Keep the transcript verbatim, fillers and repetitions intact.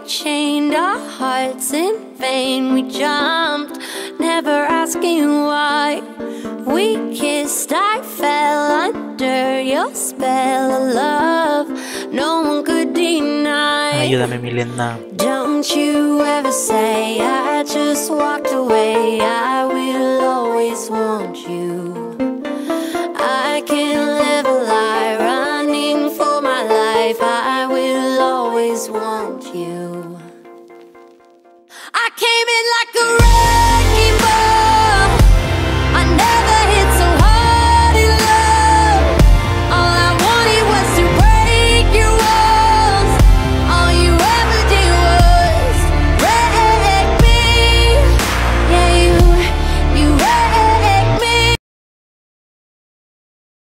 chained our hearts in vain. We jumped, never asking why. We kissed, I fell under your spell of love. No one could deny. Ayúdame, Milena. Don't you ever say I just walked away. I will always want you. I can